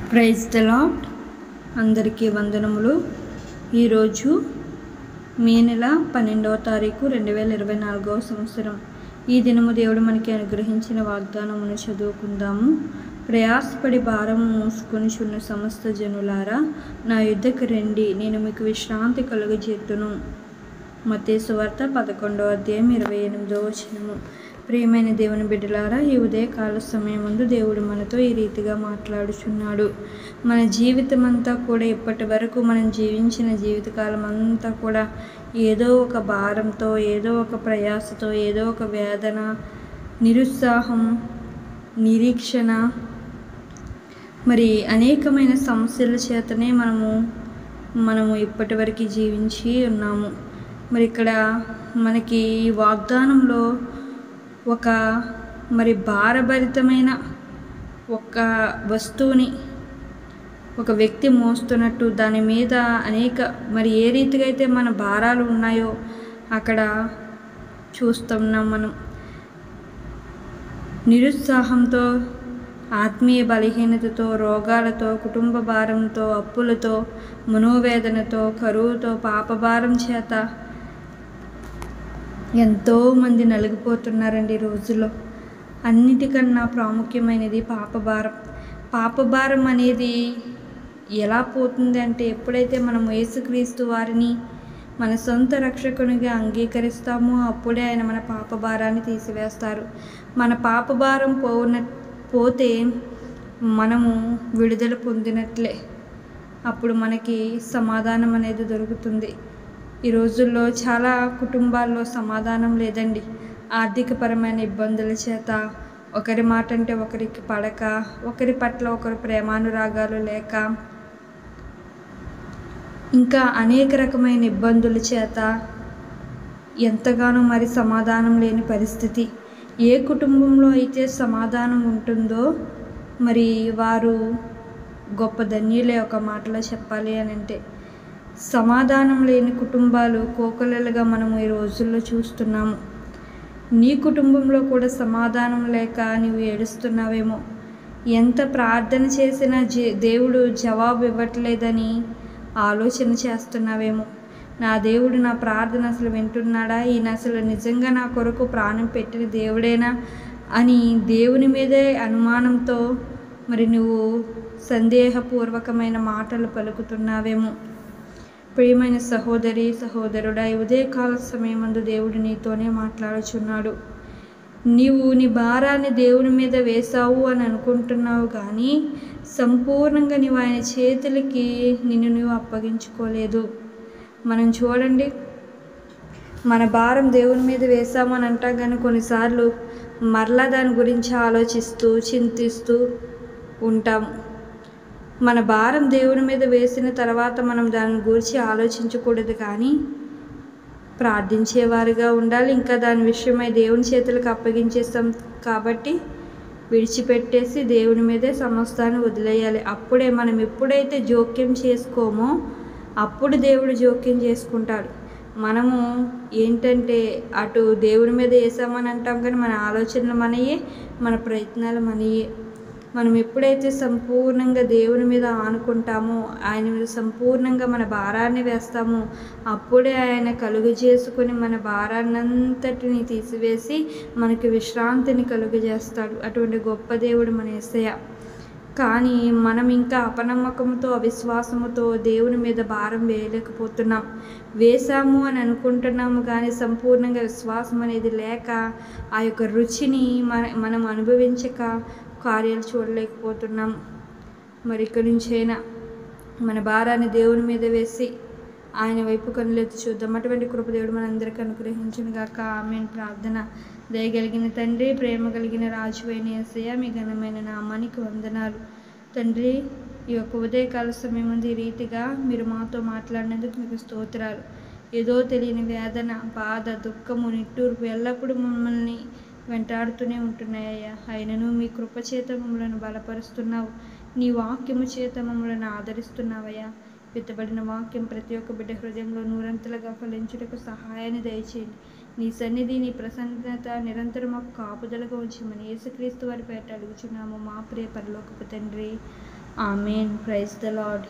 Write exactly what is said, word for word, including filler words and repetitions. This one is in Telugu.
Praise the lord. అందరికీ వందనములు. ఈరోజు మే నెల పన్నెండవ తారీఖు రెండు వేల ఇరవై నాలుగవ సంవత్సరం. ఈ దినము దేవుడు మనకి అనుగ్రహించిన వాగ్దానమును చదువుకుందాము. ప్రయాసపడి భారము మోసుకొని చున్న సమస్త జనులారా, నా యుద్ధకు రండి, నేను మీకు విశ్రాంతి కలుగజేతును. మత్తయి సువార్త పదకొండవ అధ్యాయం ఇరవై ఎనిమిదవ వచనము. ప్రియమైన దేవుని బిడ్డలారా, ఈ ఉదయకాల సమయం ముందు దేవుడు మనతో ఈ రీతిగా మాట్లాడుచున్నాడు. మన జీవితం అంతా కూడా ఇప్పటి వరకు మనం జీవించిన జీవితకాలం అంతా కూడా ఏదో ఒక భారంతో, ఏదో ఒక ప్రయాసతో, ఏదో ఒక వేదన, నిరుత్సాహం, నిరీక్షణ, మరి అనేకమైన సమస్యల చేతనే మనము మనము ఇప్పటి వరకు జీవించి ఉన్నాము. మరి ఇక్కడ మనకి ఈ వాగ్దానంలో ఒక మరి భారభరితమైన ఒక వస్తువుని ఒక వ్యక్తి మోస్తున్నట్టు, దాని మీద అనేక మరి ఏ రీతిగా అయితే మన భారాలు ఉన్నాయో అక్కడ చూస్తున్నాం. మనం నిరుత్సాహంతో, ఆత్మీయ బలహీనతతో, రోగాలతో, కుటుంబ భారంతో, అప్పులతో, మనోవేదనతో, కరువుతో, పాపభారం చేత ఎంతోమంది నలిగిపోతున్నారండి ఈ రోజుల్లో. అన్నిటికన్నా ప్రాముఖ్యమైనది పాపభారం. పాపభారం అనేది ఎలా పోతుంది అంటే, ఎప్పుడైతే మనం యేసుక్రీస్తు వారిని మన సొంత రక్షకునిగా అంగీకరిస్తామో అప్పుడే ఆయన మన పాపభారాన్ని తీసివేస్తారు. మన పాపభారం పోన పోతే మనము విడుదల పొందినట్లే. అప్పుడు మనకి సమాధానం అనేది దొరుకుతుంది. ఈ రోజుల్లో చాలా కుటుంబాల్లో సమాధానం లేదండి. ఆర్థికపరమైన ఇబ్బందుల చేత ఒకరి మాట అంటే ఒకరికి పడక, ఒకరి పట్ల ఒకరు ప్రేమానురాగాలు లేక, ఇంకా అనేక రకమైన ఇబ్బందుల చేత ఎంతగానో మరి సమాధానం లేని పరిస్థితి. ఏ కుటుంబంలో అయితే సమాధానం ఉంటుందో మరి వారు గొప్ప ధన్యులే. ఒక మాటలో చెప్పాలి అని అంటే, సమాధానం లేని కుటుంబాలు కోకొల్లలుగా మనము ఈ రోజుల్లో చూస్తున్నాము. నీ కుటుంబంలో కూడా సమాధానం లేక నీవు ఏడుస్తున్నావేమో. ఎంత ప్రార్థన చేసినా జే దేవుడు జవాబు ఇవ్వట్లేదని ఆలోచన చేస్తున్నావేమో. నా దేవుడు నా ప్రార్థన అసలు వింటున్నాడా, ఈయన అసలు నిజంగా నా కొరకు ప్రాణం పెట్టిన దేవుడేనా అని దేవుని మీదే అనుమానంతో మరి నువ్వు సందేహపూర్వకమైన మాటలు పలుకుతున్నావేమో. ప్రియమైన సహోదరి, సహోదరుడా, ఈ ఉదయకాల సమయమందు దేవుడు నీతోనే మాట్లాడుచున్నాడు. నీవు నీ భారాన్ని దేవుని మీద వేసావు అని అనుకుంటున్నావు, కానీ సంపూర్ణంగా నీవు ఆయన చేతులకి నిన్ను నువ్వు అప్పగించుకోలేదు. మనం చూడండి, మన భారం దేవుని మీద వేసాము అని అంటాం, కానీ కొన్నిసార్లు మరలా దాని గురించి ఆలోచిస్తూ చింతిస్తూ ఉంటాము. మన భారం దేవుని మీద వేసిన తర్వాత మనం దాని గురించి ఆలోచించకూడదు, కానీ ప్రార్థించేవారుగా ఉండాలి. ఇంకా దాని విషయమై దేవుని చేతులకు అప్పగించేస్తాం కాబట్టి విడిచిపెట్టేసి దేవుని మీదే సమస్తాన్ని వదిలేయాలి. అప్పుడే మనం ఎప్పుడైతే జోక్యం చేసుకోమో అప్పుడు దేవుడు జోక్యం చేసుకుంటాడు. మనము ఏంటంటే అటు దేవుని మీద వేసామని అంటాం, కానీ మన ఆలోచనలు మనయే, మన ప్రయత్నాలు మనయే. మనం ఎప్పుడైతే సంపూర్ణంగా దేవుని మీద ఆనుకుంటామో, ఆయన మీద సంపూర్ణంగా మన భారాన్ని వేస్తామో అప్పుడే ఆయన కలుగు చేసుకుని మన భారాన్నంతటిని తీసివేసి మనకి విశ్రాంతిని కలుగజేస్తాడు. అటువంటి గొప్ప దేవుడు మన యేసయ్య. కానీ మనం ఇంకా అపనమ్మకంతో, అవిశ్వాసముతో దేవుని మీద భారం వేయలేకపోతున్నాం. వేసాము అని అనుకుంటున్నాము, కానీ సంపూర్ణంగా విశ్వాసం అనేది లేక ఆ యొక్క రుచిని మన మనం అనుభవించక కార్యాలు చూడలేకపోతున్నాం. మరి ఇక్కడి నుంచైనా మన భారాన్ని దేవుని మీద వేసి ఆయన వైపు కనులెత్తి చూద్దాం. అటువంటి కృపదేవుడు మనందరికీ అనుగ్రహించును గాక. ఆమేన్. ప్రార్థన. దయగలిగిన తండ్రి, ప్రేమ కలిగిన రాజువైన యేసయ్య, మీ ఘనమైన నామానికి వందనాలు తండ్రి. ఈ యొక్క ఉదయకాల సమయం ముందు ఈ రీతిగా మీరు మాతో మాట్లాడినందుకు మీకు స్తోత్రాలు. ఏదో తెలియని వేదన, బాధ, దుఃఖము, నిట్టూర్పు ఎల్లప్పుడూ మమ్మల్ని వెంటాడుతూనే ఉంటున్నాయ్యా. అయినను మీ కృప చేత మమ్మలను బలపరుస్తున్నావు, నీ వాక్యము చేత మమ్మలను ఆదరిస్తున్నావయ్యా. విత్తబడిన వాక్యం ప్రతి ఒక్క బిడ్డ హృదయంలో నూరంతలుగా ఫలించుటకు సహాయాన్ని దయచేయండి. నీ సన్నిధి, నీ ప్రసన్నత నిరంతరం మాకు కాపుదలగా ఉంచమని యేసుక్రీస్తు వారి పేరిట అడుగుచున్నాము మా ప్రియ పరలోకపు తండ్రి. ఆమెన్. Praise the lord.